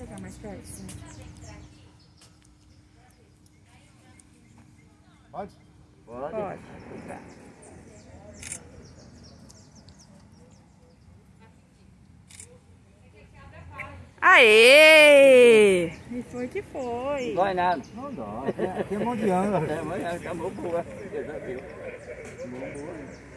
chegar mais perto, sim. Pode? Pode. Pode. Aê! E foi que foi. Não dói nada. Não dói. Aqui é mão de ângulo. É, mas acabou boa. Boa.